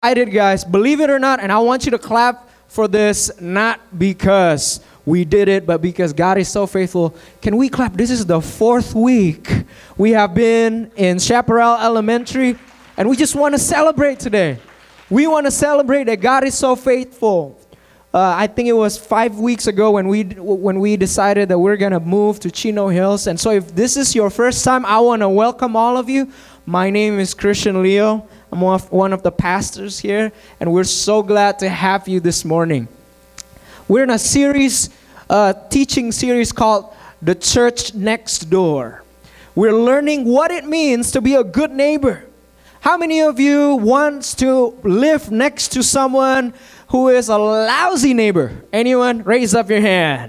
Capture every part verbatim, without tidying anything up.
excited, guys. Believe it or not, and I want you to clap for this, not because we did it, but because God is so faithful. Can we clap? This is the fourth week we have been in Chaparral Elementary, and we just want to celebrate today. We want to celebrate that God is so faithful. Uh, I think it was five weeks ago when we when we decided that we're going to move to Chino Hills. And so if this is your first time, I want to welcome all of you. My name is Christian Leo. I'm one of the pastors here, and we're so glad to have you this morning. We're in a series, uh, teaching series called The Church Next Door. We're learning what it means to be a good neighbor. How many of you wants to live next to someone who is a lousy neighbor? Anyone? Raise up your hand.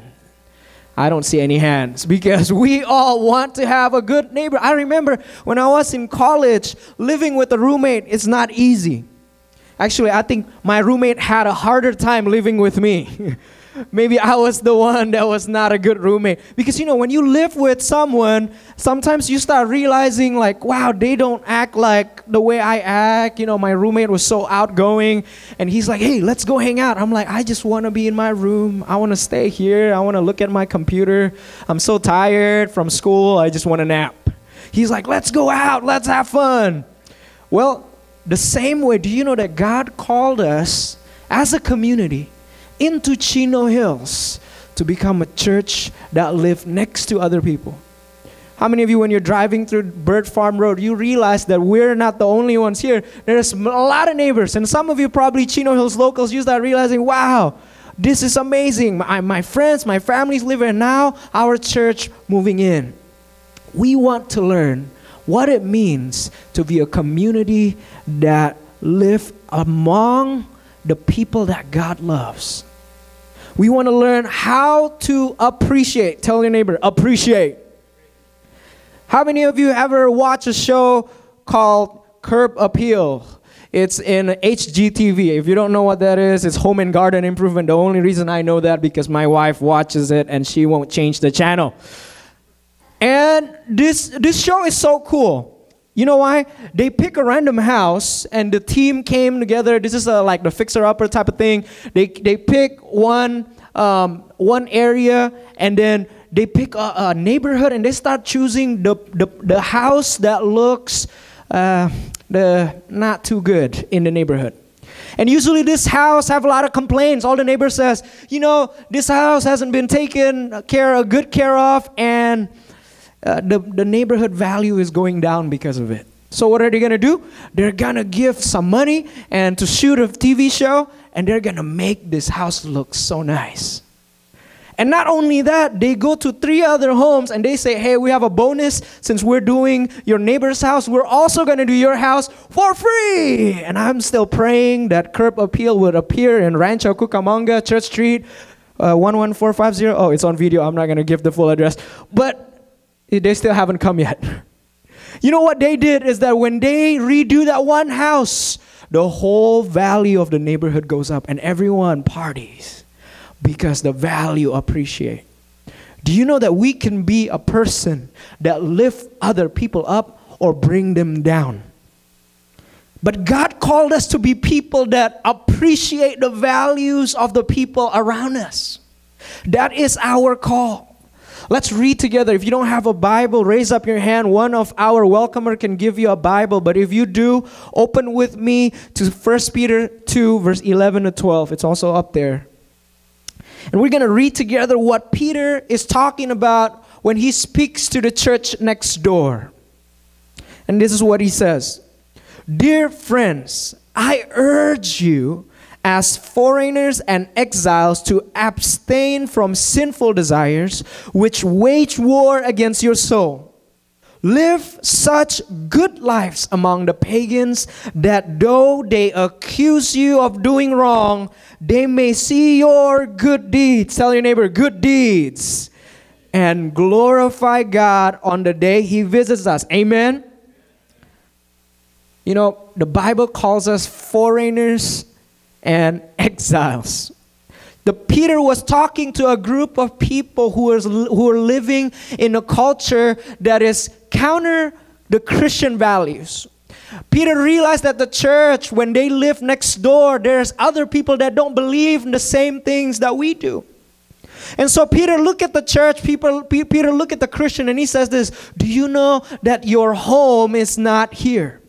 I don't see any hands because we all want to have a good neighbor. I remember when I was in college, living with a roommate, it's not easy. Actually, I think my roommate had a harder time living with me. Maybe I was the one that was not a good roommate. Because, you know, when you live with someone, sometimes you start realizing like, wow, they don't act like the way I act. You know, my roommate was so outgoing. And he's like, hey, let's go hang out. I'm like, I just want to be in my room. I want to stay here. I want to look at my computer. I'm so tired from school. I just want to nap. He's like, let's go out. Let's have fun. Well, the same way, do you know that God called us as a community into Chino Hills to become a church that live next to other people? How many of you, when you're driving through Bird Farm Road, you realize that we're not the only ones here? There's a lot of neighbors, and some of you probably Chino Hills locals, you start realizing, wow, this is amazing. My, my friends, my family's living, and now our church moving in. We want to learn what it means to be a community that live among the people that God loves. We want to learn how to appreciate. Tell your neighbor, appreciate. How many of you ever watch a show called Curb Appeal? It's in H G T V. If you don't know what that is, it's Home and Garden Improvement. The only reason I know that because my wife watches it and she won't change the channel. And this, this show is so cool. You know why? They pick a random house, and the team came together. This is a, like the fixer-upper type of thing. They they pick one um, one area, and then they pick a, a neighborhood, and they start choosing the the, the house that looks uh, the not too good in the neighborhood. And usually this house have a lot of complaints. All the neighbors says, you know, this house hasn't been taken care of, good care of, and Uh, the, the neighborhood value is going down because of it. So what are they going to do? They're going to give some money and to shoot a T V show, and they're going to make this house look so nice. And not only that, they go to three other homes and they say, hey, we have a bonus. Since we're doing your neighbor's house, we're also going to do your house for free. And I'm still praying that Curb Appeal would appear in Rancho Cucamonga, Church Street, uh, one one four five zero. Oh, it's on video. I'm not going to give the full address. But they still haven't come yet. You know what they did is that when they redo that one house, the whole value of the neighborhood goes up and everyone parties because the value appreciate. Do you know that we can be a person that lift other people up or bring them down? But God called us to be people that appreciate the values of the people around us. That is our call. Let's read together. If you don't have a Bible, raise up your hand. One of our welcomer can give you a Bible. But if you do, open with me to First Peter two, verse eleven to twelve. It's also up there. And we're going to read together what Peter is talking about when he speaks to the church next door. And this is what he says. Dear friends, I urge you as foreigners and exiles to abstain from sinful desires which wage war against your soul. Live such good lives among the pagans that though they accuse you of doing wrong, they may see your good deeds. Tell your neighbor, good deeds. And glorify God on the day He visits us. Amen? You know, the Bible calls us foreigners and exiles. The Peter was talking to a group of people who was who are living in a culture that is counter the Christian values. Peter realized that the church, when they live next door, there's other people that don't believe in the same things that we do. And so Peter looked at the church, people, Peter looked at the Christian, and he says this, do you know that your home is not here?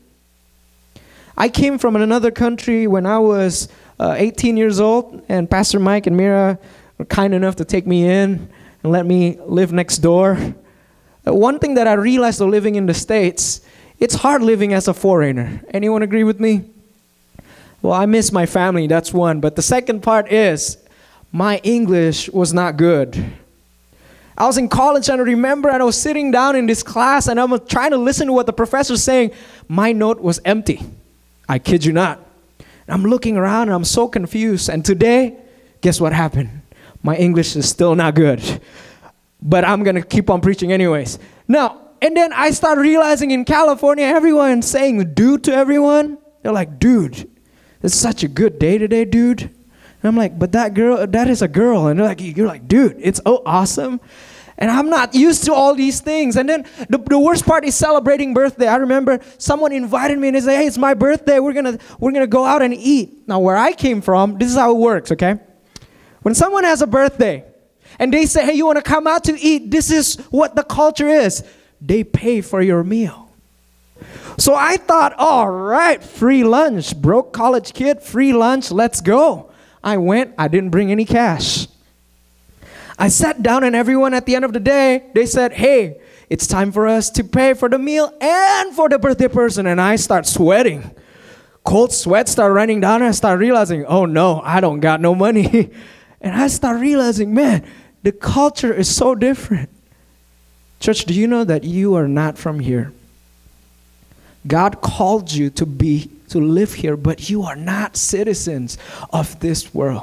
I came from another country when I was uh, eighteen years old, and Pastor Mike and Mira were kind enough to take me in and let me live next door. Uh, one thing that I realized though living in the States, it's hard living as a foreigner. Anyone agree with me? Well, I miss my family, that's one. But the second part is, my English was not good. I was in college and I remember and I was sitting down in this class and I'm trying to listen to what the professor's saying. My note was empty. I kid you not. I'm looking around and I'm so confused. And today, guess what happened? My English is still not good. But I'm going to keep on preaching anyways. Now, and then I start realizing in California, everyone saying dude to everyone. They're like, dude, it's such a good day today, dude. And I'm like, but that girl, that is a girl. And they're like, you're like, dude, it's so awesome. And I'm not used to all these things. And then the, the worst part is celebrating birthday. I remember someone invited me and they said, hey, it's my birthday. We're gonna we're gonna go out and eat. Now, where I came from, this is how it works, okay? When someone has a birthday and they say, hey, you want to come out to eat? This is what the culture is. They pay for your meal. So I thought, all right, free lunch. Broke college kid, free lunch, let's go. I went, I didn't bring any cash. I sat down and everyone at the end of the day, they said, hey, it's time for us to pay for the meal and for the birthday person. And I start sweating. Cold sweat start running down and I start realizing, oh no, I don't got no money. And I start realizing, man, the culture is so different. Church, do you know that you are not from here? God called you to be, to live here, but you are not citizens of this world.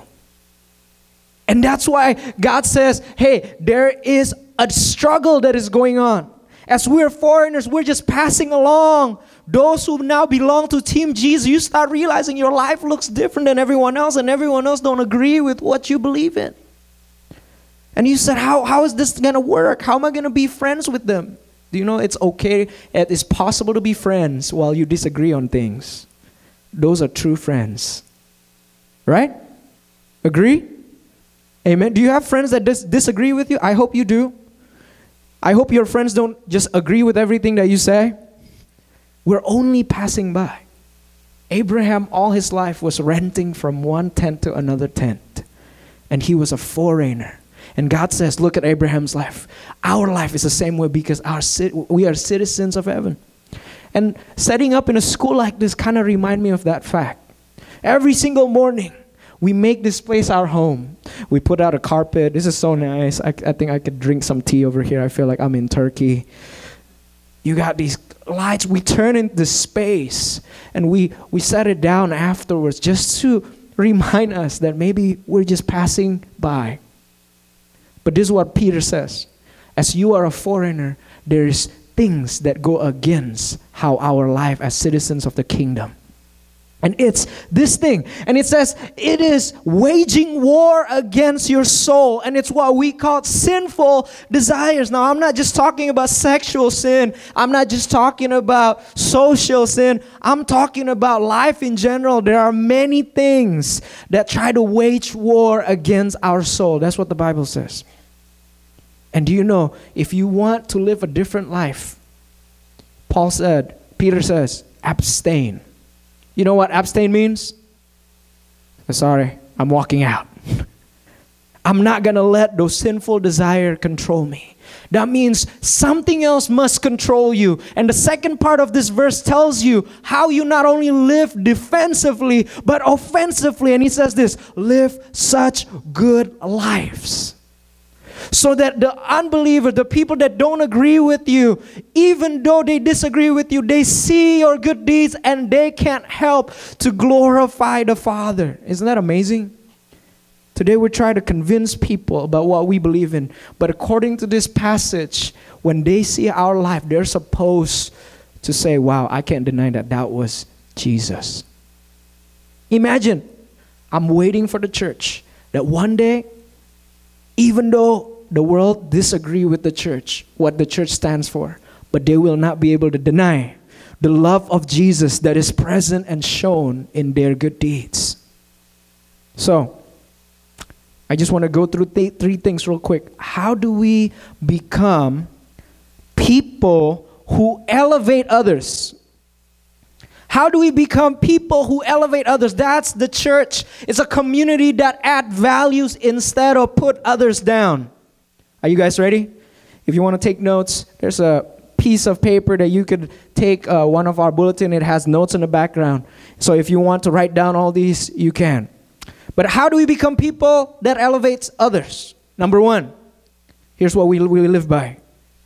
And that's why God says, hey, there is a struggle that is going on. As we're foreigners, we're just passing along. Those who now belong to Team Jesus, you start realizing your life looks different than everyone else, and everyone else don't agree with what you believe in. And you said, how, how is this going to work? How am I going to be friends with them? Do you know it's okay, it's possible to be friends while you disagree on things. Those are true friends. Right? Agree? Amen. Do you have friends that dis- disagree with you? I hope you do. I hope your friends don't just agree with everything that you say. We're only passing by. Abraham, all his life, was renting from one tent to another tent. And he was a foreigner. And God says, look at Abraham's life. Our life is the same way because our we are citizens of heaven. And setting up in a school like this kind of remind me of that fact. Every single morning, we make this place our home. We put out a carpet. This is so nice. I, I think I could drink some tea over here. I feel like I'm in Turkey. You got these lights. We turn into space. And we, we set it down afterwards just to remind us that maybe we're just passing by. But this is what Peter says. As you are a foreigner, there's things that go against how our life as citizens of the kingdom. And it's this thing. And it says, it is waging war against your soul. And it's what we call sinful desires. Now, I'm not just talking about sexual sin. I'm not just talking about social sin. I'm talking about life in general. There are many things that try to wage war against our soul. That's what the Bible says. And do you know, if you want to live a different life, Paul said, Peter says, abstain. You know what abstain means? Sorry, I'm walking out. I'm not going to let those sinful desires control me. That means something else must control you. And the second part of this verse tells you how you not only live defensively, but offensively. And he says this, live such good lives. So that the unbeliever, the people that don't agree with you, even though they disagree with you, they see your good deeds and they can't help to glorify the Father. Isn't that amazing? Today we try to convince people about what we believe in. But according to this passage, when they see our life, they're supposed to say, wow, I can't deny that that was Jesus. Imagine, I'm waiting for the church that one day, even though the world disagree with the church, what the church stands for, but they will not be able to deny the love of Jesus that is present and shown in their good deeds. So, I just want to go through th- three things real quick. How do we become people who elevate others? How do we become people who elevate others? That's the church. It's a community that add values instead of put others down. Are you guys ready? If you want to take notes, there's a piece of paper that you could take uh, one of our bulletin. It has notes in the background. So if you want to write down all these, you can. But how do we become people that elevates others? Number one, here's what we, we live by.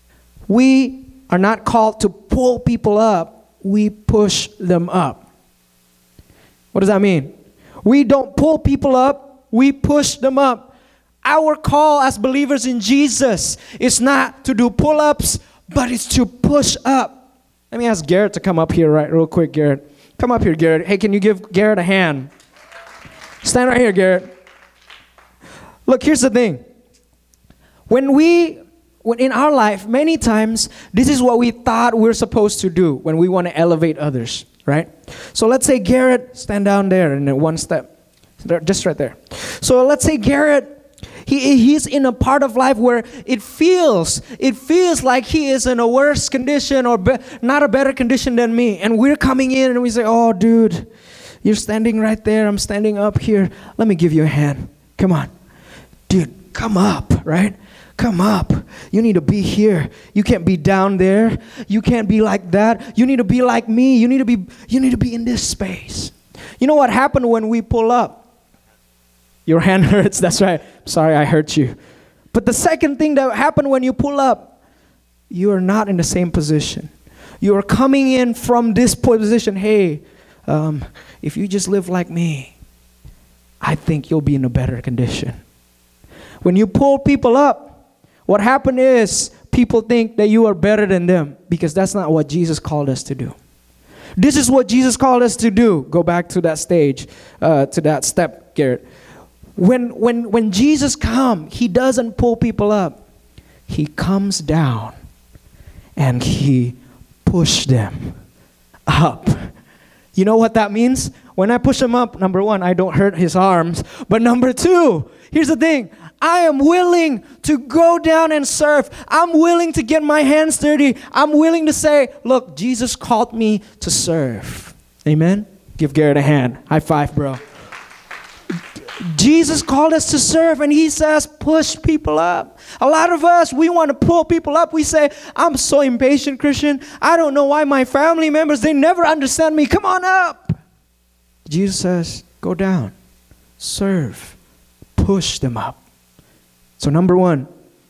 We are not called to pull people up. We push them up. What does that mean? We don't pull people up. We push them up. Our call as believers in Jesus is not to do pull-ups, but it's to push up. Let me ask Garrett to come up here right real quick, Garrett. Come up here, Garrett. Hey, can you give Garrett a hand? Stand right here, Garrett. Look, here's the thing. When we, when in our life, many times, this is what we thought we're supposed to do when we want to elevate others, right? So let's say Garrett, stand down there and then one step. Just right there. So let's say Garrett, He, he's in a part of life where it feels, it feels like he is in a worse condition or be, not a better condition than me. And we're coming in and we say, oh, dude, you're standing right there. I'm standing up here. Let me give you a hand. Come on. Dude, come up, right? Come up. You need to be here. You can't be down there. You can't be like that. You need to be like me. You need to be, you need to be in this space. You know what happened when we pull up? Your hand hurts, that's right. Sorry, I hurt you. But the second thing that happened when you pull up, you are not in the same position. You are coming in from this position. Hey, um, if you just live like me, I think you'll be in a better condition. When you pull people up, what happened is people think that you are better than them because that's not what Jesus called us to do. This is what Jesus called us to do. Go back to that stage, uh, to that step, Garrett. When, when, when Jesus comes, he doesn't pull people up. He comes down and he pushes them up. You know what that means? When I push him up, number one, I don't hurt his arms. But number two, here's the thing. I am willing to go down and serve. I'm willing to get my hands dirty. I'm willing to say, look, Jesus called me to serve. Amen? Give Garrett a hand. High five, bro. Jesus called us to serve, and he says, push people up. A lot of us, we want to pull people up. We say, I'm so impatient, Christian. I don't know why my family members, they never understand me. Come on up. Jesus says, go down, serve, push them up. So number one,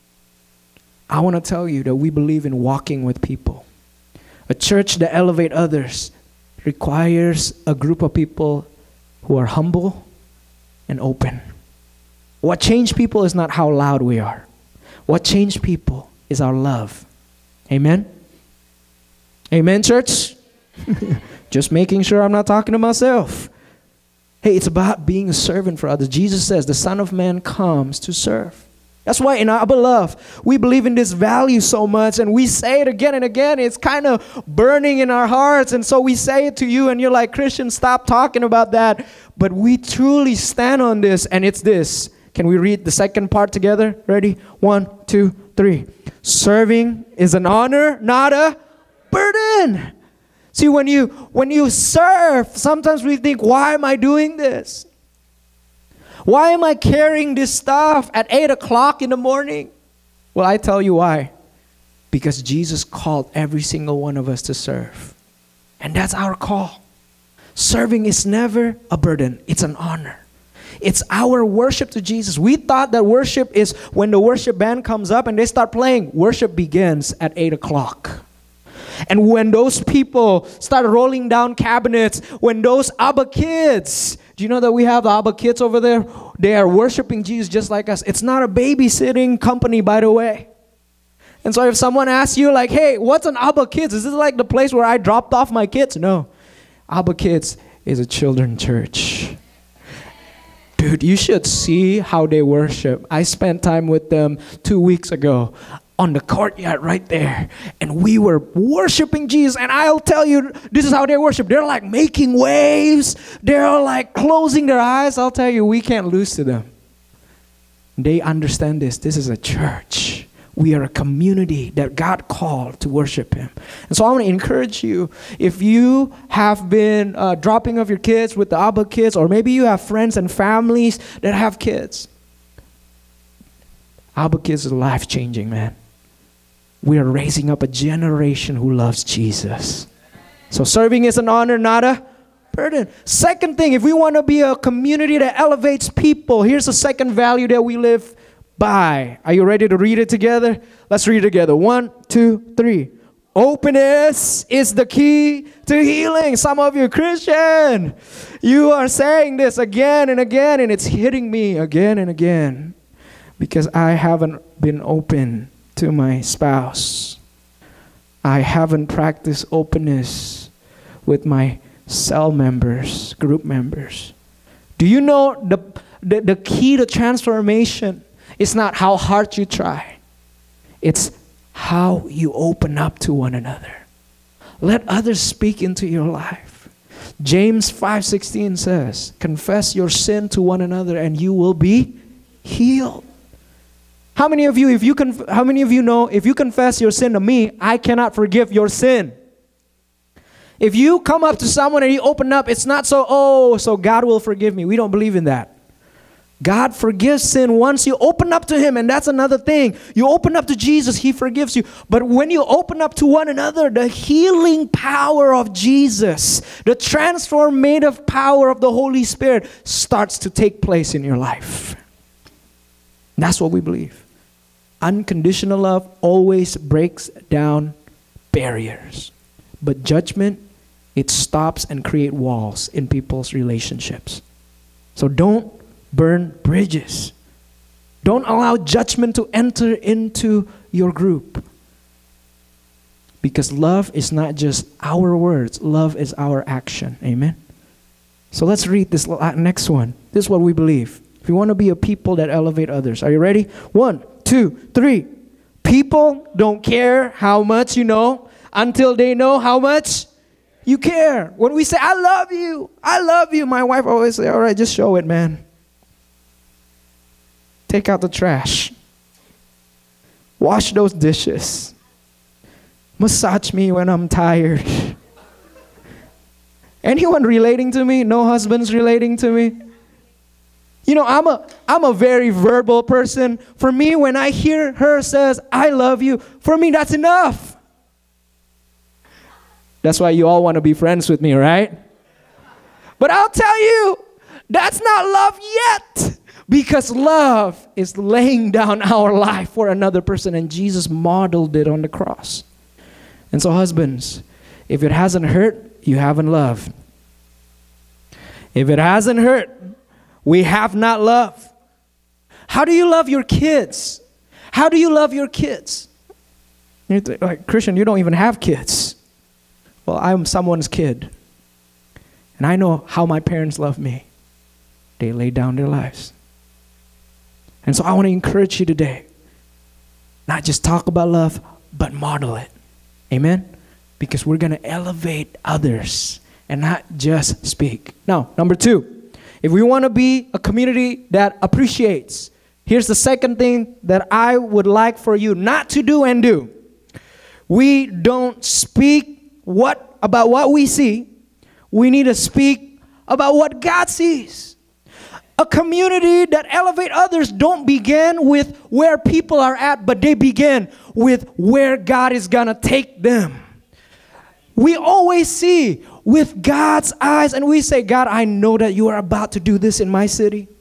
I want to tell you that we believe in walking with people. A church that elevates others requires a group of people who are humble and open. What changed people is not how loud we are. What changed people is our love. Amen? Amen, church? Just making sure I'm not talking to myself. Hey, it's about being a servant for others. Jesus says the Son of Man comes to serve. That's why in Abbalove, we believe in this value so much, and we say it again and again. It's kind of burning in our hearts, and so we say it to you, and you're like, Christian, stop talking about that. But we truly stand on this, and it's this. Can we read the second part together? Ready? One, two, three. Serving is an honor, not a burden. See, when you, when you serve, sometimes we think, why am I doing this? Why am I carrying this stuff at eight o'clock in the morning? Well, I tell you why. Because Jesus called every single one of us to serve. And that's our call. Serving is never a burden. It's an honor. It's our worship to Jesus. We thought that worship is when the worship band comes up and they start playing. Worship begins at eight o'clock. And when those people start rolling down cabinets, when those Abba kids, do you know that we have the Abba kids over there? They are worshiping Jesus just like us. It's not a babysitting company, by the way. And so if someone asks you like, hey, what's an Abba Kids? Is this like the place where I dropped off my kids? No. Abba Kids is a children's church. Dude, you should see how they worship. I spent time with them two weeks ago. on the courtyard right there. And we were worshiping Jesus. And I'll tell you, this is how they worship. They're like making waves. They're like closing their eyes. I'll tell you, we can't lose to them. They understand this. This is a church. We are a community that God called to worship Him. And so I want to encourage you, if you have been uh, dropping off your kids with the Abba kids, or maybe you have friends and families that have kids, Abba kids are life-changing, man. We are raising up a generation who loves Jesus. So serving is an honor, not a burden. Second thing, if we want to be a community that elevates people, here's the second value that we live by. Are you ready to read it together? Let's read it together. One, two, three. Openness is the key to healing. Some of you Christian, you are saying this again and again, and it's hitting me again and again because I haven't been open to my spouse. I haven't practiced openness with my cell members, group members. Do you know the, the, the key to transformation? It's not how hard you try. It's how you open up to one another. Let others speak into your life. James five sixteen says, confess your sin to one another and you will be healed. How many of you, if you conf- how many of you know, if you confess your sin to me, I cannot forgive your sin? If you come up to someone and you open up, it's not so, oh, so God will forgive me. We don't believe in that. God forgives sin once you open up to Him, and that's another thing. You open up to Jesus, He forgives you. But when you open up to one another, the healing power of Jesus, the transformative power of the Holy Spirit starts to take place in your life. That's what we believe. Unconditional love always breaks down barriers. But judgment, it stops and creates walls in people's relationships. So don't burn bridges. Don't allow judgment to enter into your group. Because love is not just our words. Love is our action. Amen? So let's read this next one. This is what we believe. If you want to be a people that elevate others. Are you ready? One, two, three. People don't care how much you know until they know how much you care. When we say, I love you, I love you, my wife always say, all right, just show it, man. Take out the trash. Wash those dishes. Massage me when I'm tired. Anyone relating to me? No husbands relating to me? You know, I'm a, I'm a very verbal person. For me, when I hear her says, I love you, for me, that's enough. That's why you all want to be friends with me, right? But I'll tell you, that's not love yet. Because love is laying down our life for another person, and Jesus modeled it on the cross. And so husbands, if it hasn't hurt, you haven't loved. If it hasn't hurt, we have not loved. How do you love your kids? How do you love your kids? You're like, Christian, you don't even have kids. Well, I'm someone's kid. And I know how my parents love me. They lay down their lives. And so I want to encourage you today, not just talk about love, but model it. Amen? Because we're going to elevate others and not just speak. Now, number two, if we want to be a community that appreciates, here's the second thing that I would like for you not to do and do. We don't speak what about what we see. We need to speak about what God sees. A community that elevate others don't begin with where people are at, but they begin with where God is going to take them. We always see with God's eyes and we say, God, I know that you are about to do this in my city.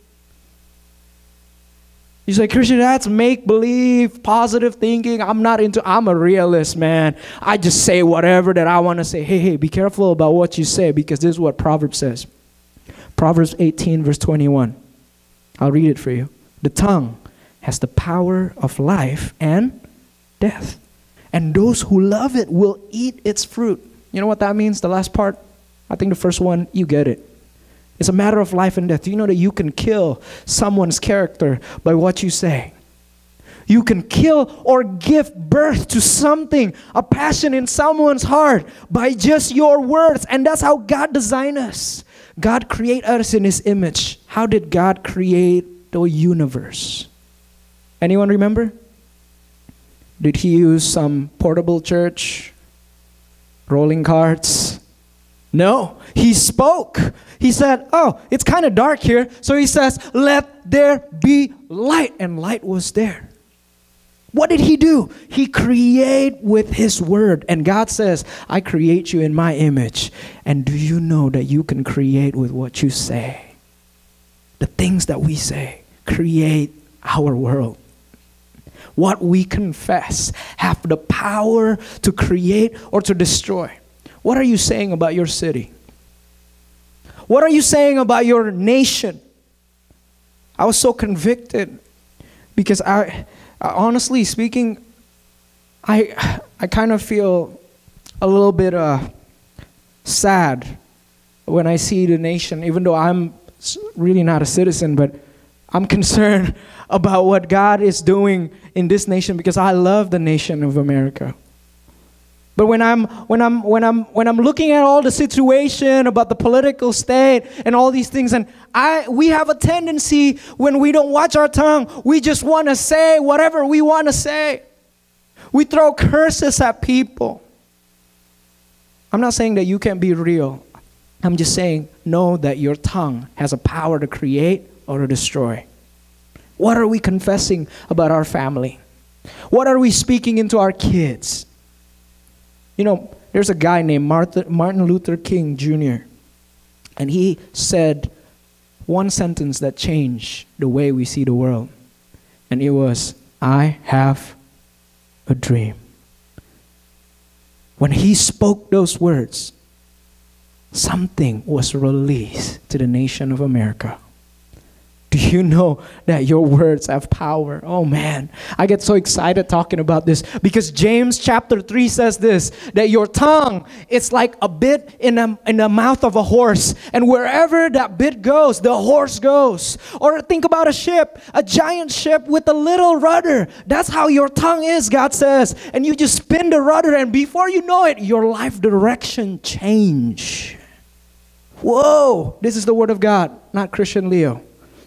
You say, Christian, that's make-believe, positive thinking. I'm not into, I'm a realist, man. I just say whatever that I want to say. Hey, hey, be careful about what you say because this is what Proverbs says. Proverbs eighteen, verse twenty-one. I'll read it for you. The tongue has the power of life and death. And those who love it will eat its fruit. You know what that means? The last part? I think the first one, you get it. It's a matter of life and death. Do you know that you can kill someone's character by what you say? You can kill or give birth to something, a passion in someone's heart by just your words. And that's how God designed us. God created us in His image. How did God create the universe? Anyone remember? Did He use some portable church? Rolling carts? No. He spoke. He said, oh, it's kind of dark here. So He says, let there be light. And light was there. What did He do? He created with His word. And God says, I create you in my image. And do you know that you can create with what you say? The things that we say create our world. What we confess have the power to create or to destroy. What are you saying about your city? What are you saying about your nation? I was so convicted because I... Uh, honestly speaking, I I kind of feel a little bit uh, sad when I see the nation, even though I'm really not a citizen, but I'm concerned about what God is doing in this nation because I love the nation of America. But when I'm when I'm when I'm when I'm looking at all the situation about the political state and all these things, and I we have a tendency when we don't watch our tongue, we just want to say whatever we want to say. We throw curses at people. I'm not saying that you can't be real. I'm just saying know that your tongue has a power to create or to destroy. What are we confessing about our family? What are we speaking into our kids? You know, there's a guy named Martin Luther King Junior And he said one sentence that changed the way we see the world. And it was, I have a dream. When he spoke those words, something was released to the nation of America. Do you know that your words have power? Oh man, I get so excited talking about this because James chapter three says this, that your tongue is like a bit in, a, in the mouth of a horse. And wherever that bit goes, the horse goes. Or think about a ship, a giant ship with a little rudder. That's how your tongue is, God says. And you just spin the rudder and before you know it, your life direction change. Whoa, this is the word of God, not Christian Leo.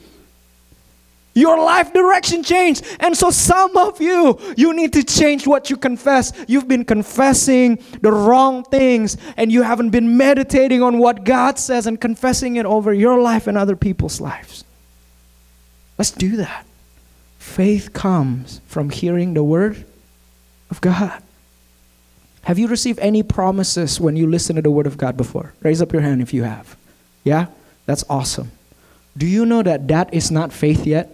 Your life direction changed. And so some of you, you need to change what you confess. You've been confessing the wrong things and you haven't been meditating on what God says and confessing it over your life and other people's lives. Let's do that. Faith comes from hearing the word of God. Have you received any promises when you listen to the word of God before? Raise up your hand if you have. Yeah? That's awesome. Do you know that that is not faith yet?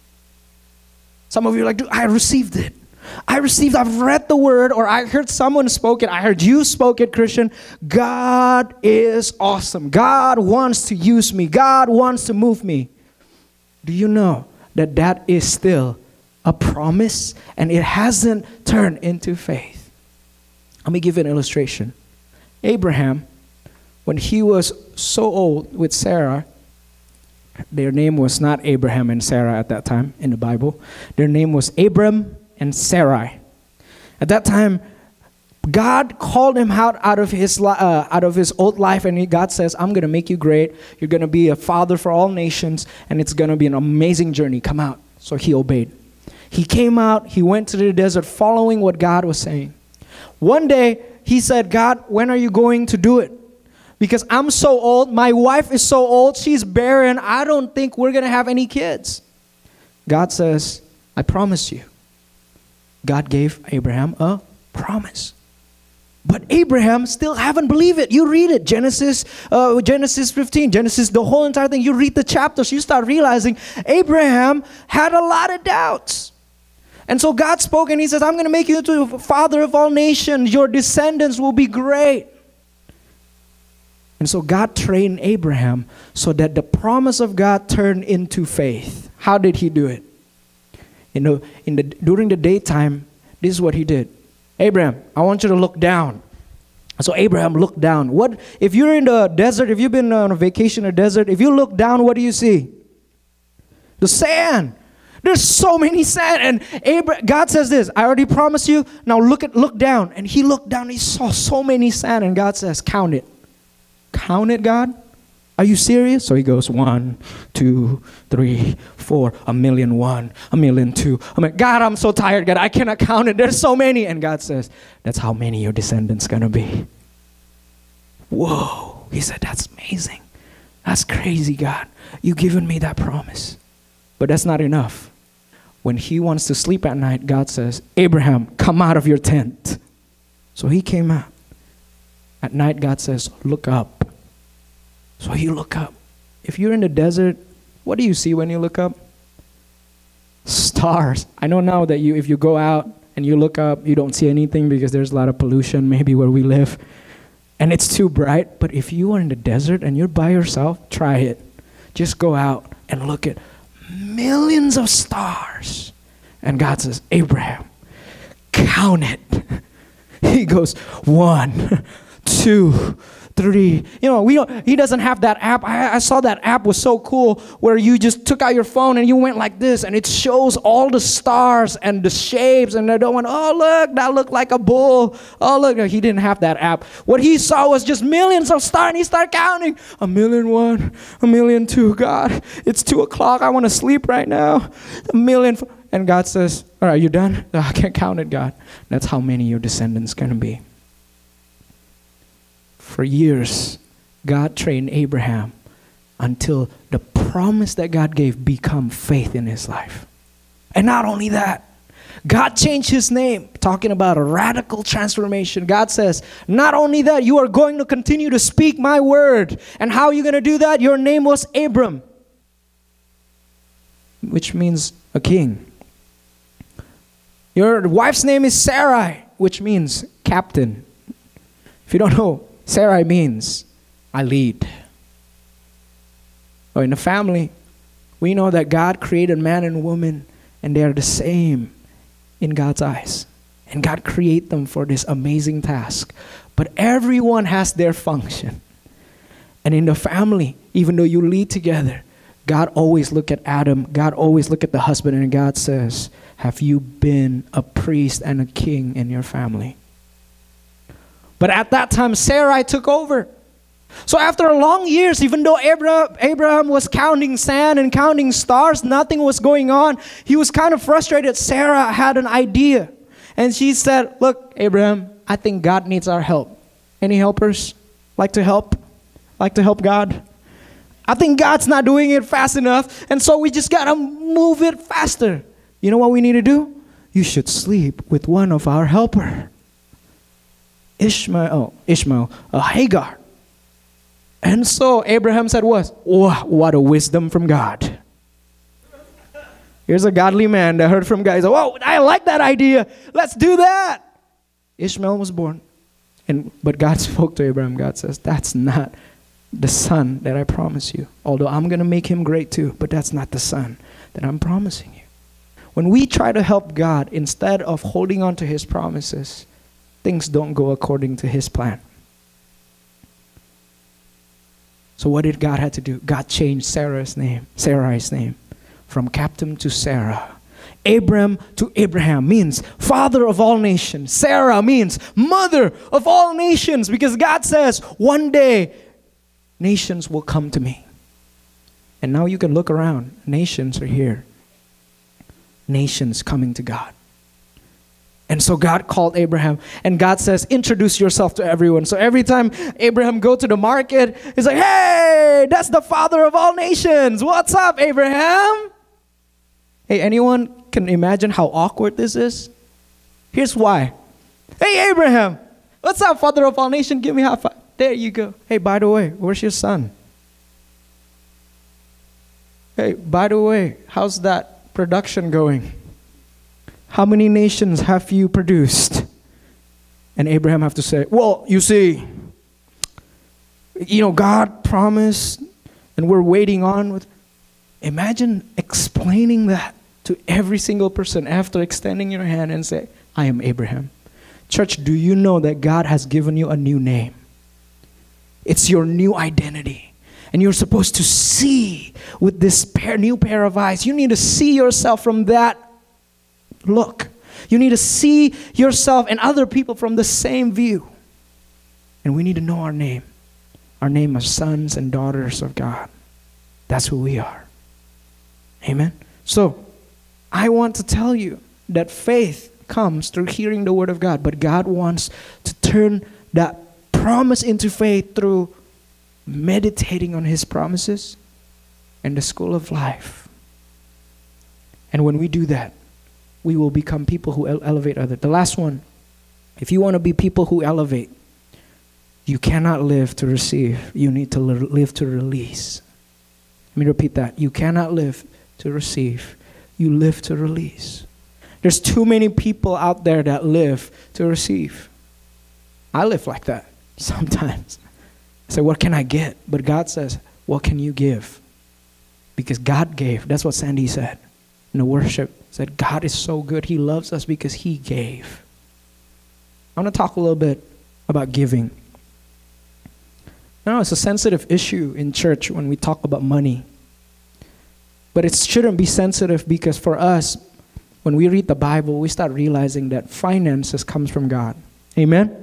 Some of you are like, dude, I received it. I received, I've read the word, or I heard someone spoke it. I heard you spoke it, Christian. God is awesome. God wants to use me. God wants to move me. Do you know that that is still a promise and it hasn't turned into faith? Let me give you an illustration. Abraham, when he was so old with Sarah, their name was not Abraham and Sarah at that time in the Bible. Their name was Abram and Sarai. At that time, God called him out, out of his uh, out of his old life, and he, God says, I'm going to make you great. You're going to be a father for all nations, and it's going to be an amazing journey. Come out. So he obeyed. He came out. He went to the desert following what God was saying. One day, he said, God, when are you going to do it? Because I'm so old, my wife is so old, she's barren, I don't think we're going to have any kids. God says, I promise you. God gave Abraham a promise. But Abraham still haven't believed it. You read it, Genesis, uh, Genesis fifteen, Genesis, the whole entire thing. You read the chapters, you start realizing Abraham had a lot of doubts. And so God spoke and he says, I'm going to make you into a father of all nations. Your descendants will be great. And so God trained Abraham so that the promise of God turned into faith. How did he do it? In the, in the, during the daytime, this is what he did. Abraham, I want you to look down. So Abraham looked down. What if you're in the desert, if you've been on a vacation in the desert, if you look down, what do you see? The sand. There's so many sand. And Abraham, God says this, I already promised you. Now look at look down. And he looked down. He saw so many sand. And God says, count it. Count it, God? Are you serious? So he goes, one, two, three, four, a million one, a million two. I'm like, God, I'm so tired, God. I cannot count it. There's so many. And God says, that's how many your descendants going to be. Whoa. He said, that's amazing. That's crazy, God. You've given me that promise. But that's not enough. When he wants to sleep at night, God says, Abraham, come out of your tent. So he came out. At night, God says, look up. So you look up. If you're in the desert, what do you see when you look up? Stars. I know now that you, if you go out and you look up, you don't see anything because there's a lot of pollution maybe where we live. And it's too bright. But if you are in the desert and you're by yourself, try it. Just go out and look at millions of stars. And God says, Abraham, count it. He goes, one, two, three. You know, we don't, he doesn't have that app. I, I saw that app was so cool where you just took out your phone and you went like this and it shows all the stars and the shapes and they don't want, oh, look, that looked like a bull. Oh, look, he didn't have that app. What he saw was just millions of stars and he started counting. A million one, a million two. God, it's two o'clock. I want to sleep right now. A million. F-. And God says, all right, you done? Oh, I can't count it, God. That's how many your descendants going to be. For years, God trained Abraham until the promise that God gave become faith in his life. And not only that, God changed his name, talking about a radical transformation. God says, not only that, you are going to continue to speak my word. And how are you going to do that? Your name was Abram, which means a king. Your wife's name is Sarai, which means captain. If you don't know, Sarai means I lead. Or in the family, we know that God created man and woman and they are the same in God's eyes. And God created them for this amazing task. But everyone has their function. And in the family, even though you lead together, God always look at Adam. God always look at the husband and God says, have you been a priest and a king in your family? But at that time, Sarai took over. So after a long years, even though Abraham, Abraham was counting sand and counting stars, nothing was going on. He was kind of frustrated. Sarah had an idea. And she said, look, Abraham, I think God needs our help. Any helpers like to help? Like to help God? I think God's not doing it fast enough. And so we just got to move it faster. You know what we need to do? You should sleep with one of our helpers. Ishmael, oh, Ishmael, uh, Hagar. And so Abraham said, what? Oh, what a wisdom from God. Here's a godly man that heard from God. He said, whoa, I like that idea. Let's do that. Ishmael was born. And but God spoke to Abraham. God says, that's not the son that I promise you. Although I'm going to make him great too. But that's not the son that I'm promising you. When we try to help God, instead of holding on to his promises, things don't go according to his plan. So what did God have to do? God changed Sarah's name, Sarai's name, from captain to Sarah. Abram to Abraham means father of all nations. Sarah means mother of all nations, because God says one day nations will come to me. And now you can look around. Nations are here. Nations coming to God. And so God called Abraham, and God says, introduce yourself to everyone. So every time Abraham go to the market, he's like, hey, that's the father of all nations. What's up, Abraham? Hey, anyone can imagine how awkward this is? Here's why. Hey, Abraham, what's up, father of all nations? Give me a high five. There you go. Hey, by the way, where's your son? Hey, by the way, how's that production going? How many nations have you produced? And Abraham have to say, well, you see, you know, God promised and we're waiting on. With. Imagine explaining that to every single person after extending your hand and say, I am Abraham. Church, do you know that God has given you a new name? It's your new identity. And you're supposed to see with this pair, new pair of eyes. You need to see yourself from that look. You need to see yourself and other people from the same view. And we need to know our name. Our name as sons and daughters of God. That's who we are. Amen. So, I want to tell you that faith comes through hearing the word of God. But God wants to turn that promise into faith through meditating on his promises and the school of life. And when we do that, we will become people who ele- elevate others. The last one, if you want to be people who elevate, you cannot live to receive. You need to li- live to release. Let me repeat that. You cannot live to receive. You live to release. There's too many people out there that live to receive. I live like that sometimes. I say, what can I get? But God says, what can you give? Because God gave. That's what Sandy said in the worship. Said, God is so good. He loves us because he gave. I want to talk a little bit about giving. Now, it's a sensitive issue in church when we talk about money. But it shouldn't be sensitive because for us, when we read the Bible, we start realizing that finances comes from God. Amen?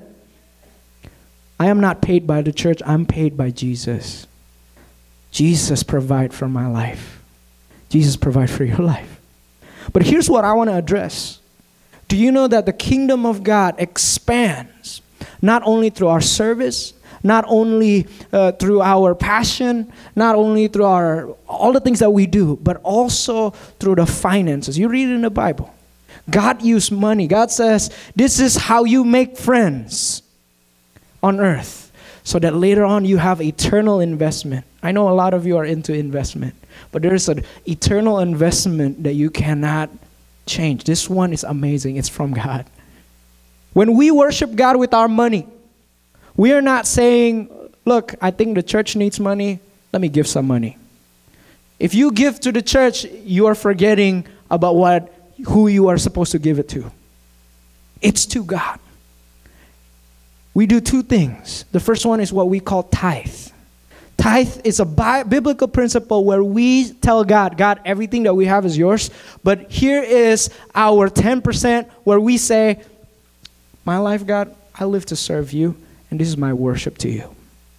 I am not paid by the church. I'm paid by Jesus. Jesus provides for my life. Jesus provides for your life. But here's what I want to address. Do you know that the kingdom of God expands not only through our service, not only uh, through our passion, not only through our all the things that we do, but also through the finances. You read it in the Bible. God used money. God says, this is how you make friends on earth, so that later on you have eternal investment. I know a lot of you are into investment, but there is an eternal investment that you cannot change. This one is amazing. It's from God. When we worship God with our money, we are not saying, look, I think the church needs money. Let me give some money. If you give to the church, you are forgetting about what who you are supposed to give it to. It's to God. We do two things. The first one is what we call tithe. Tithe is a bi- biblical principle where we tell God, God, everything that we have is yours, but here is our ten percent where we say, my life, God, I live to serve you, and this is my worship to you.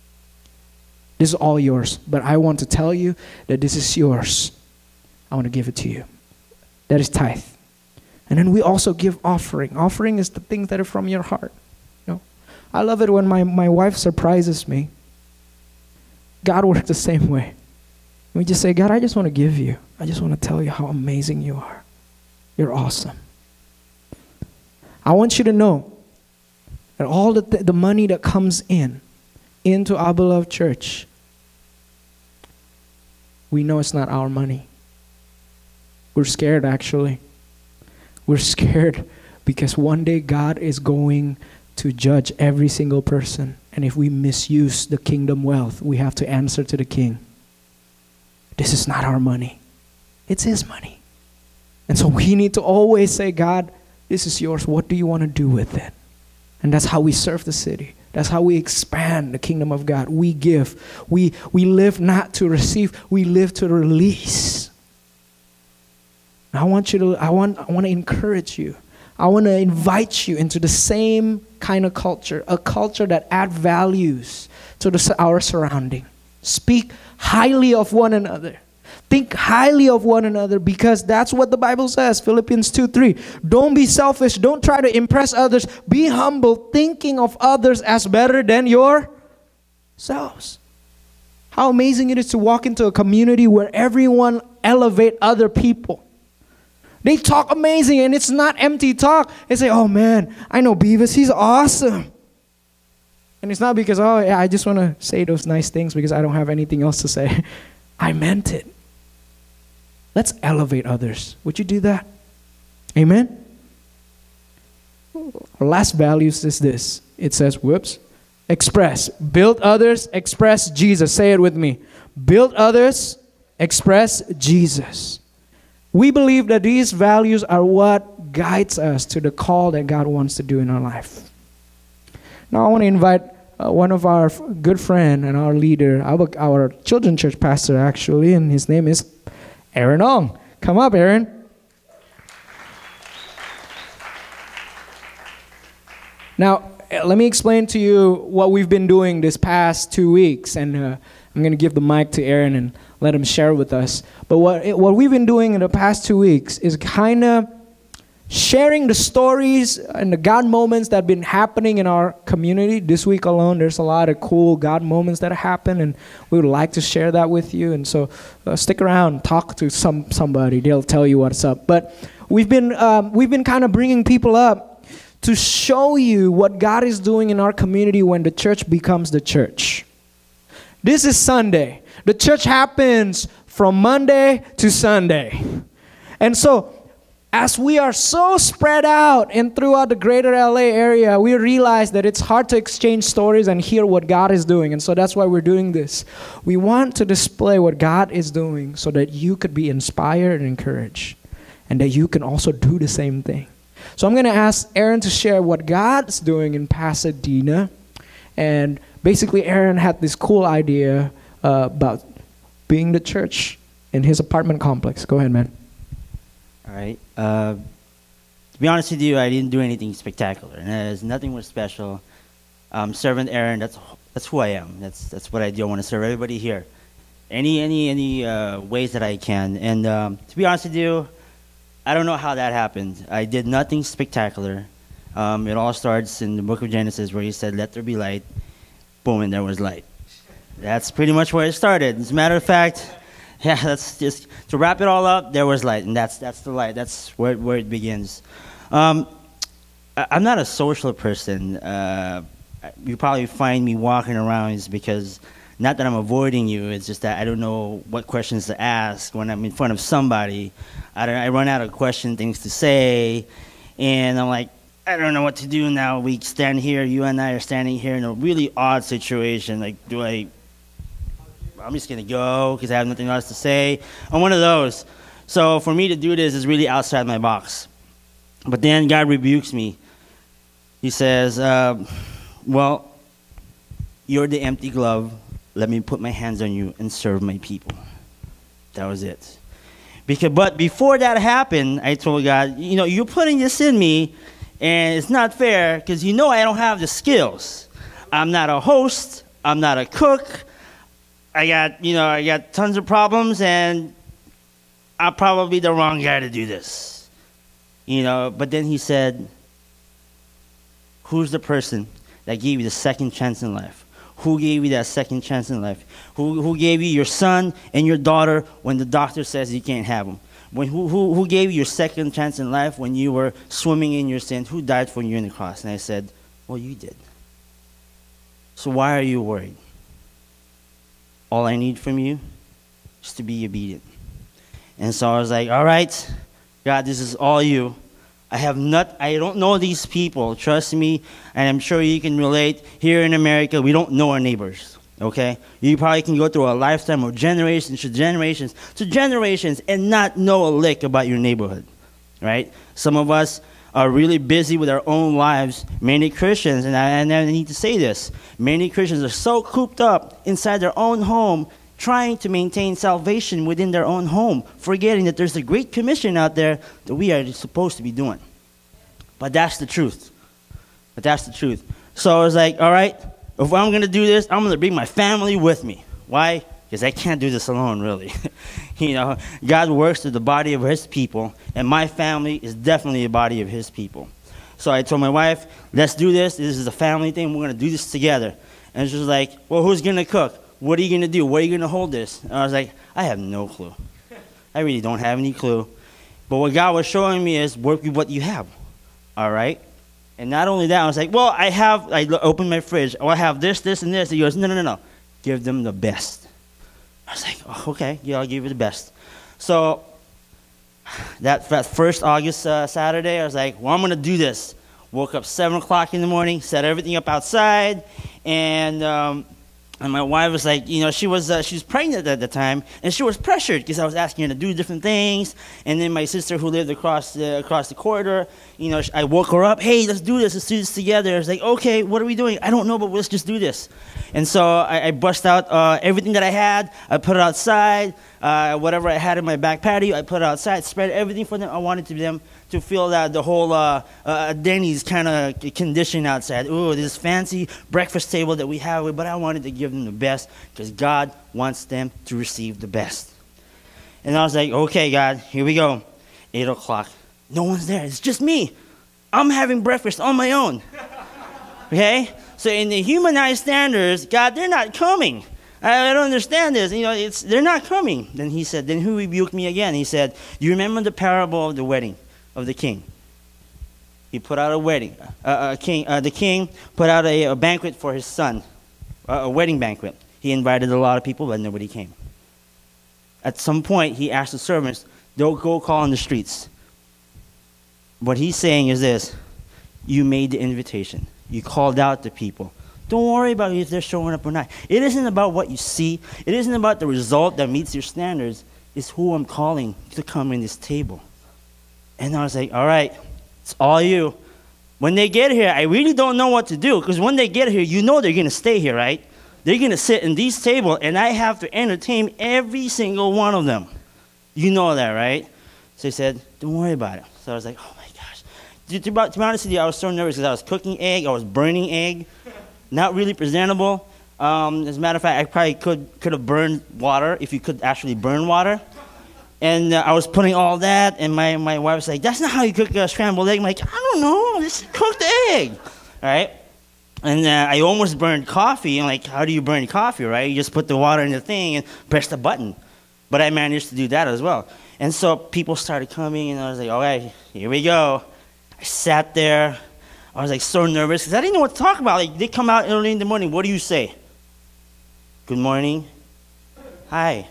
This is all yours, but I want to tell you that this is yours. I want to give it to you. That is tithe. And then we also give offering. Offering is the things that are from your heart. You know, I love it when my, my wife surprises me. God works the same way. We just say, God, I just want to give you. I just want to tell you how amazing you are. You're awesome. I want you to know that all the, th- the money that comes in, into Abbalove Church, we know it's not our money. We're scared, actually. We're scared because one day God is going to judge every single person. And if we misuse the kingdom wealth, we have to answer to the king. This is not our money. It's his money. And so we need to always say, God, this is yours. What do you want to do with it? And that's how we serve the city. That's how we expand the kingdom of God. We give. We, we live not to receive. We live to release. I want you to, I want, I want to encourage you. I want to invite you into the same kind of culture, a culture that adds values to the, our surrounding. Speak highly of one another. Think highly of one another because that's what the Bible says. Philippians two three. Don't be selfish. Don't try to impress others. Be humble, thinking of others as better than yourselves. How amazing it is to walk into a community where everyone elevate other people. They talk amazing, and it's not empty talk. They say, oh man, I know Beavis, he's awesome. And it's not because, oh yeah, I just want to say those nice things because I don't have anything else to say. I meant it. Let's elevate others. Would you do that? Amen? Our last values is this. It says, whoops, express. Build others, express Jesus. Say it with me. Build others, express Jesus. We believe that these values are what guides us to the call that God wants to do in our life. Now I want to invite uh, one of our f- good friend and our leader, our, our children's church pastor actually, and his name is Aaron Ong. Come up, Aaron. Now, let me explain to you what we've been doing this past two weeks, and uh, I'm going to give the mic to Aaron and let him share with us. But what what we've been doing in the past two weeks is kind of sharing the stories and the God moments that have been happening in our community. This week alone, there's a lot of cool God moments that happen, and we would like to share that with you. And so uh, stick around, talk to some somebody. They'll tell you what's up. But we've been um, we've been kind of bringing people up to show you what God is doing in our community when the church becomes the church. This is Sunday. The church happens from Monday to Sunday. And so, as we are so spread out and throughout the greater L A area, we realize that it's hard to exchange stories and hear what God is doing. And so that's why we're doing this. We want to display what God is doing so that you could be inspired and encouraged, and that you can also do the same thing. So I'm going to ask Aaron to share what God's doing in Pasadena. And basically, Aaron had this cool idea uh, about being the church in his apartment complex. Go ahead, man. All right. Uh, to be honest with you, I didn't do anything spectacular. And there's nothing was special. Um, servant Aaron, that's that's who I am. That's that's what I do. I want to serve everybody here, any any any uh, ways that I can. And um, to be honest with you, I don't know how that happened. I did nothing spectacular. Um, it all starts in the book of Genesis where he said, "Let there be light." Boom, and there was light. That's pretty much where it started. As a matter of fact, yeah, that's just to wrap it all up. There was light, and that's that's the light. That's where where it begins. Um, I, I'm not a social person. Uh, you probably find me walking around is because not that I'm avoiding you. It's just that I don't know what questions to ask when I'm in front of somebody. I don't, I run out of question things to say, and I'm like, I don't know what to do now. We stand here, you and I are standing here in a really odd situation. Like, do I, I'm just going to go because I have nothing else to say. I'm one of those. So for me to do this is really outside my box. But then God rebukes me. He says, uh, well, you're the empty glove. Let me put my hands on you and serve my people. That was it. Because, but before that happened, I told God, you know, you're putting this in me, and it's not fair because you know I don't have the skills. I'm not a host. I'm not a cook. I got, you know, I got tons of problems, and I'm probably the wrong guy to do this. You know, but then he said, who's the person that gave you the second chance in life? Who gave you that second chance in life? Who, who gave you your son and your daughter when the doctor says you can't have them? When, who, who, who gave you your second chance in life when you were swimming in your sin? Who died for you on the cross? And I said, well, you did. So why are you worried? All I need from you is to be obedient. And so I was like, all right, God, this is all you. I have not, I don't know these people, trust me, and I'm sure you can relate. Here in America, we don't know our neighbors, okay? You probably can go through a lifetime of generations to generations to generations and not know a lick about your neighborhood, right? Some of us are really busy with our own lives. Many Christians, and I, and I need to say this, many Christians are so cooped up inside their own home trying to maintain salvation within their own home, forgetting that there's a great commission out there that we are supposed to be doing. But that's the truth. But that's the truth. So I was like, all right, if I'm going to do this, I'm going to bring my family with me. Why? Because I can't do this alone, really. You know, God works through the body of his people, and my family is definitely a body of his people. So I told my wife, let's do this. This is a family thing. We're going to do this together. And she was like, well, who's going to cook? What are you going to do? Where are you going to hold this? And I was like, I have no clue. I really don't have any clue. But what God was showing me is work with what you have. All right? And not only that, I was like, well, I have, I opened my fridge. Oh, I have this, this, and this. He goes, no, no, no, no. Give them the best. I was like, oh, okay. Yeah, I'll give you the best. So that, that first August uh, Saturday, I was like, well, I'm going to do this. Woke up seven o'clock in the morning, set everything up outside, and um, And my wife was like, you know, she was uh, she was pregnant at the time, and she was pressured because I was asking her to do different things. And then my sister, who lived across the, across the corridor, you know, I woke her up. Hey, let's do this. Let's do this together. I was like, okay, what are we doing? I don't know, but let's just do this. And so I, I bust out uh, everything that I had. I put it outside. Uh, whatever I had in my back patio, I put it outside. Spread everything for them. I wanted to them to feel that the whole uh, uh, Denny's kind of condition outside. Ooh, this fancy breakfast table that we have, but I wanted to give them the best because God wants them to receive the best. And I was like, okay, God, here we go. Eight o'clock. No one's there. It's just me. I'm having breakfast on my own. Okay? So in the humanized standards, God, they're not coming. I, I don't understand this. You know, it's they're not coming. Then he said, then who rebuked me again? He said, you remember the parable of the wedding of the king? He put out a wedding. Uh, a king, uh, the king put out a, a banquet for his son, uh, a wedding banquet. He invited a lot of people, but nobody came. At some point, he asked the servants, don't go call on the streets. What he's saying is this: you made the invitation. You called out to people. Don't worry about if they're showing up or not. It isn't about what you see. It isn't about the result that meets your standards. It's who I'm calling to come in this table. And I was like, all right, it's all you. When they get here, I really don't know what to do, because when they get here, you know they're going to stay here, right? They're going to sit in these tables, and I have to entertain every single one of them. You know that, right? So he said, don't worry about it. So I was like, oh my gosh. To, to, to be honest with you, I was so nervous because I was cooking egg, I was burning egg. Not really presentable. Um, as a matter of fact, I probably could could have burned water if you could actually burn water. And uh, I was putting all that, and my, my wife was like, that's not how you cook a scrambled egg. I'm like, I don't know, just cooked egg, all right? And uh, I almost burned coffee. I'm like, how do you burn coffee, right? You just put the water in the thing and press the button. But I managed to do that as well. And so people started coming, and I was like, all right, here we go. I sat there. I was like so nervous because I didn't know what to talk about. Like, they come out early in the morning. What do you say? Good morning. Hi.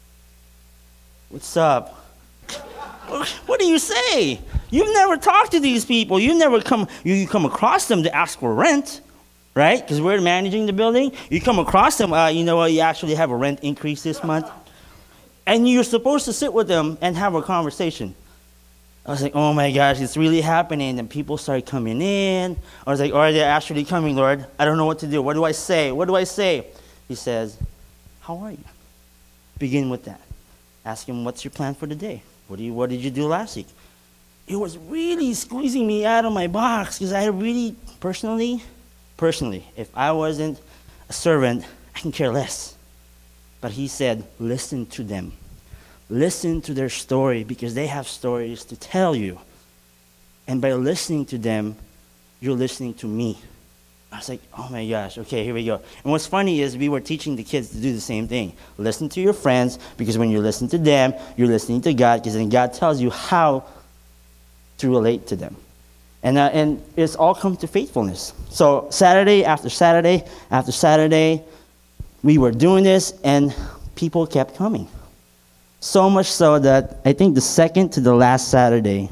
What's up? What do you say? You've never talked to these people. You never come. You, you come across them to ask for rent, right? Because we're managing the building. You come across them. Uh, you know what? You actually have a rent increase this month, and you're supposed to sit with them and have a conversation. I was like, oh my gosh, it's really happening. And people started coming in. I was like, oh, they're actually coming, Lord. I don't know what to do. What do I say? What do I say? He says, how are you? Begin with that. Ask him, what's your plan for the day? What, do you, what did you do last week? It was really squeezing me out of my box because I really, personally, personally, if I wasn't a servant, I can care less. But he said, listen to them. Listen to their story because they have stories to tell you. And by listening to them, you're listening to me. I was like, oh my gosh, okay, here we go. And what's funny is we were teaching the kids to do the same thing. Listen to your friends, because when you listen to them, you're listening to God, because then God tells you how to relate to them. And, uh, and it's all come to faithfulness. So Saturday after Saturday after Saturday, we were doing this, and people kept coming. So much so that I think the second to the last Saturday,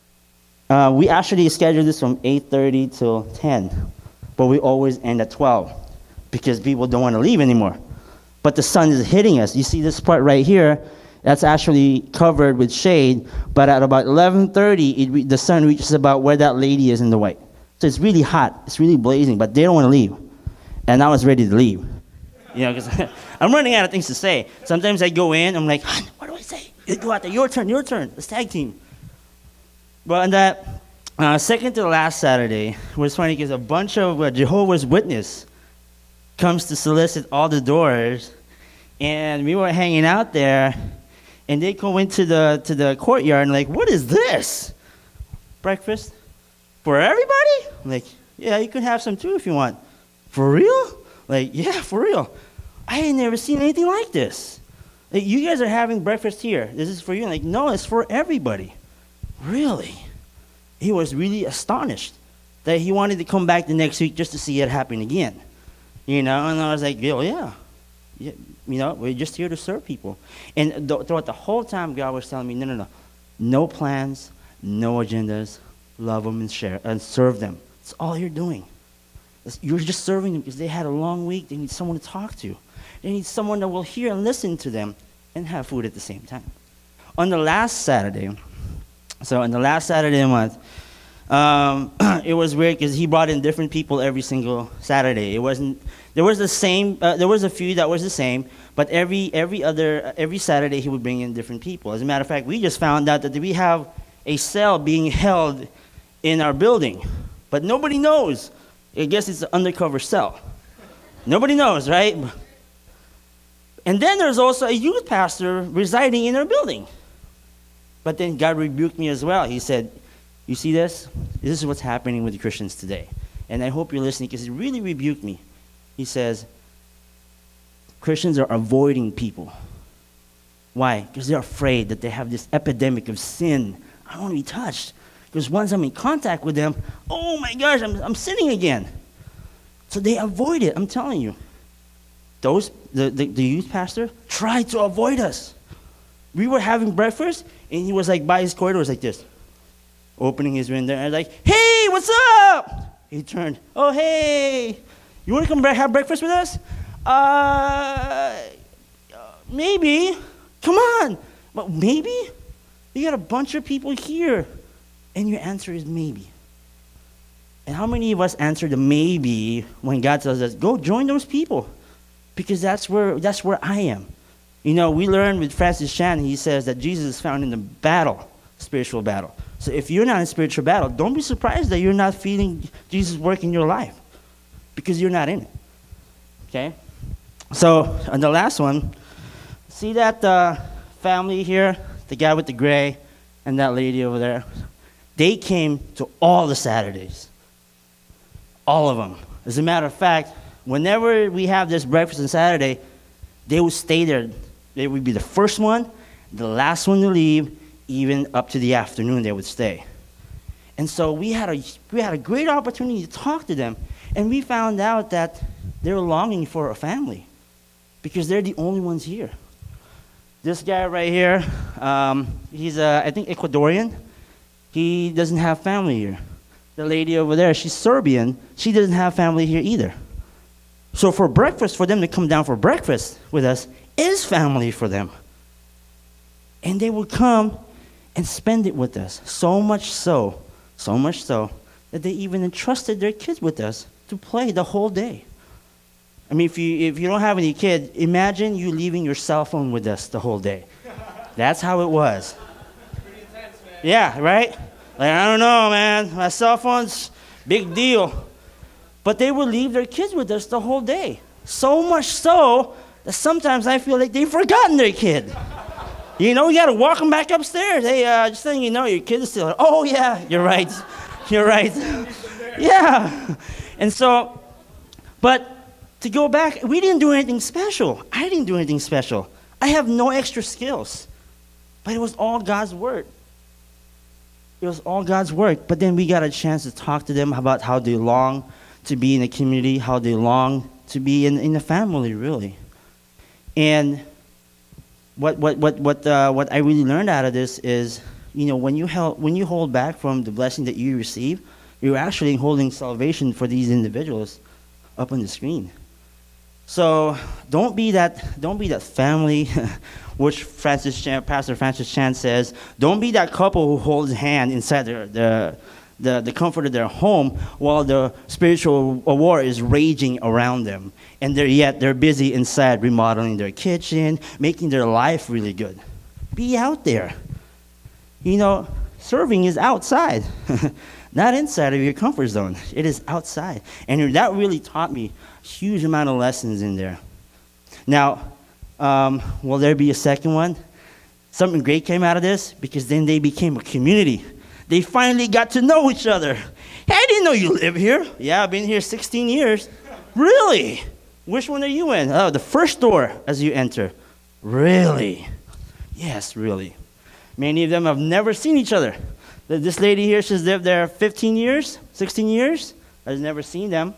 uh, we actually scheduled this from eight thirty till ten. But we always end at twelve because people don't want to leave anymore. But the sun is hitting us. You see this part right here, that's actually covered with shade. But at about eleven thirty, it, the sun reaches about where that lady is in the white. So it's really hot. It's really blazing, but they don't want to leave. And I was ready to leave. You know, because I'm running out of things to say. Sometimes I go in, I'm like, what do I say? You go out there, your turn, your turn. Let's tag team. But on that uh, second to the last Saturday, it was funny because a bunch of uh, Jehovah's Witnesses comes to solicit all the doors, and we were hanging out there, and they go into the to the courtyard and like, what is this? Breakfast for everybody? I'm like, yeah, you can have some too if you want. For real? Like, yeah, for real. I ain't never seen anything like this. Like, you guys are having breakfast here. This is for you. Like, no, it's for everybody. Really? He was really astonished that he wanted to come back the next week just to see it happen again. You know, and I was like, oh, yeah. yeah. You know, we're just here to serve people. And th- throughout the whole time, God was telling me, no, no, no. No plans, no agendas. Love them and share and serve them. It's all you're doing. You're just serving them because they had a long week. They need someone to talk to. They need someone that will hear and listen to them and have food at the same time. On the last Saturday, so on the last Saturday of the month, um, it was weird because he brought in different people every single Saturday. It wasn't, there was the same, uh, there was a few that was the same, but every, every other, every Saturday he would bring in different people. As a matter of fact, we just found out that we have a cell being held in our building, but nobody knows. I guess it's an undercover cell. Nobody knows, right? And then there's also a youth pastor residing in our building. But then God rebuked me as well. He said, you see this? This is what's happening with the Christians today. And I hope you're listening because he really rebuked me. He says, Christians are avoiding people. Why? Because they're afraid that they have this epidemic of sin. I don't want to be touched. Because once I'm in contact with them, oh my gosh, I'm, I'm sinning again. So they avoid it, I'm telling you. Those, the, the, the youth pastor tried to avoid us. We were having breakfast, and he was like by his corridor, was like this, opening his window, and I was like, hey, what's up? He turned, oh, hey, you want to come have breakfast with us? Uh, maybe. Come on. But maybe? You got a bunch of people here, and your answer is maybe. And how many of us answer the maybe when God tells us, go join those people? Because that's where, that's where I am. You know, we learned with Francis Chan, he says that Jesus is found in the battle, spiritual battle. So if you're not in spiritual battle, don't be surprised that you're not feeling Jesus work in your life. Because you're not in it. Okay? So, on the last one, see that uh, family here? The guy with the gray and that lady over there? They came to all the Saturdays. All of them. As a matter of fact, whenever we have this breakfast on Saturday, they would stay there. They would be the first one, the last one to leave, even up to the afternoon they would stay. And so we had a, we had a great opportunity to talk to them, and we found out that they were longing for a family because they're the only ones here. This guy right here, um, he's, uh, I think, Ecuadorian. He doesn't have family here. The lady over there, she's Serbian. She doesn't have family here either. So for breakfast, for them to come down for breakfast with us is family for them. And they would come and spend it with us. So much so, so much so, that they even entrusted their kids with us to play the whole day. I mean, if you, if you don't have any kids, imagine you leaving your cell phone with us the whole day. That's how it was. Pretty intense, man. Yeah, right? Like, I don't know, man. My cell phone's big deal. But they would leave their kids with us the whole day. So much so that sometimes I feel like they've forgotten their kid. You know, you got to walk them back upstairs. Hey, uh, just letting you know, your kid is still, oh, yeah, you're right. You're right. Yeah. And so, but to go back, we didn't do anything special. I didn't do anything special. I have no extra skills. But it was all God's word. It was all God's work. But then we got a chance to talk to them about how they long to be in a community, how they long to be in, in a family, really. And what what what what uh, what I really learned out of this is, you know, when you held, when you hold back from the blessing that you receive, you're actually holding salvation for these individuals up on the screen. So don't be that don't be that family, which Francis Chan, Pastor Francis Chan says. Don't be that couple who holds hand inside their, the the the comfort of their home while the spiritual war is raging around them, and they're yet they're busy inside remodeling their kitchen, making their life really good. Be out there. You know, serving is outside, not inside of your comfort zone. It is outside, and that really taught me a huge amount of lessons in there. Now, um, will there be a second one? Something great came out of this because then they became a community. They finally got to know each other. Hey, I didn't know you live here. Yeah, I've been here sixteen years. Really? Which one are you in? Oh, the first door as you enter. Really? Yes, really. Many of them have never seen each other. This lady here, she's lived there fifteen years, sixteen years. Has never seen them.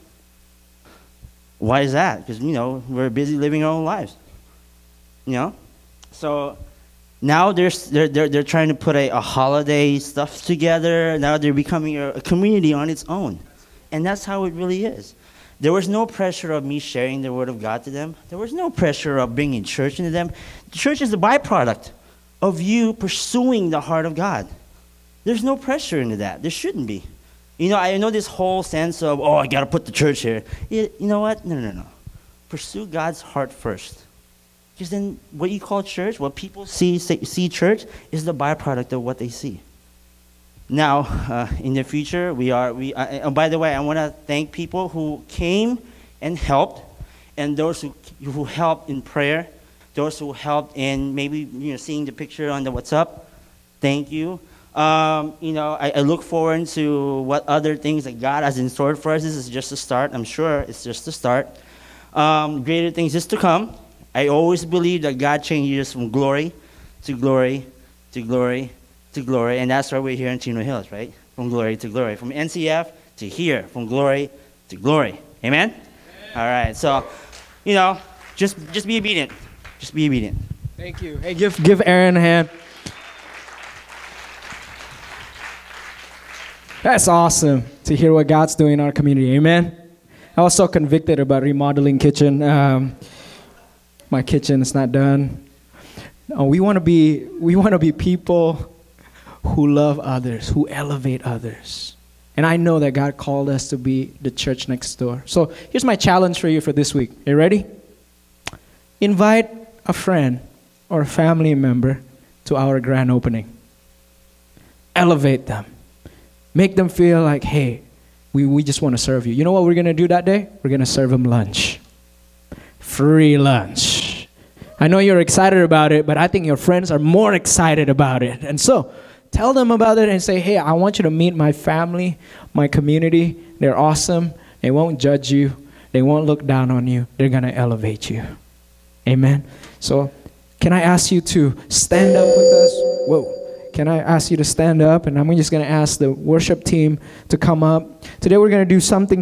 Why is that? Because, you know, we're busy living our own lives. You know? So now they're, they're, they're, they're trying to put a, a holiday stuff together. Now they're becoming a, a community on its own. And that's how it really is. There was no pressure of me sharing the word of God to them. There was no pressure of bringing church into them. The church is the byproduct of you pursuing the heart of God. There's no pressure into that. There shouldn't be. You know, I know this whole sense of, oh, I got to put the church here. You, you know what? No, no, no. Pursue God's heart first. Because then what you call church, what people see, say, see church, is the byproduct of what they see. Now, uh, in the future, we are, we, uh, and by the way, I want to thank people who came and helped, and those who, who helped in prayer, those who helped in maybe, you know, seeing the picture on the WhatsApp. Thank you. Um, you know, I, I look forward to what other things that God has in store for us. This is just a start. I'm sure it's just a start. Um, greater things is to come. I always believe that God changes from glory to glory to glory to glory, and that's why we're here in Chino Hills, right? From glory to glory. From N C F to here, from glory to glory. Amen? Amen. All right, so, you know, just just be obedient. Just be obedient. Thank you. Hey, give, give Aaron a hand. That's awesome to hear what God's doing in our community. Amen? I was so convicted about remodeling kitchen. Um, my kitchen is not done. No, we want to be we want to be people who love others, who elevate others. And I know that God called us to be the church next door. So here's my challenge for you for this week. You ready? Invite a friend or a family member to our grand opening. Elevate them. Make them feel like, hey, we, we just want to serve you. You know what we're going to do that day? We're going to serve them lunch. Free lunch. I know you're excited about it, but I think your friends are more excited about it. And so, tell them about it and say, hey, I want you to meet my family, my community. They're awesome. They won't judge you. They won't look down on you. They're going to elevate you. Amen. So can I ask you to stand up with us? Whoa. Can I ask you to stand up? And I'm just going to ask the worship team to come up. Today we're going to do something